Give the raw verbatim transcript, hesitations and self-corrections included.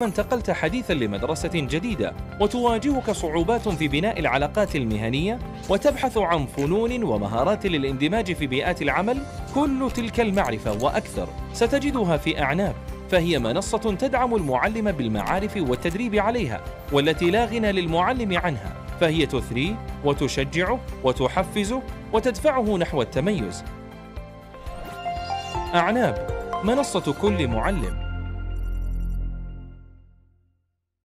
انتقلت حديثا لمدرسة جديدة وتواجهك صعوبات في بناء العلاقات المهنية وتبحث عن فنون ومهارات للاندماج في بيئات العمل، كل تلك المعرفة وأكثر ستجدها في أعناب، فهي منصة تدعم المعلم بالمعارف والتدريب عليها، والتي لا غنى للمعلم عنها، فهي تثريه وتشجعه وتحفزه وتدفعه نحو التميز. أعناب، منصة كل معلم.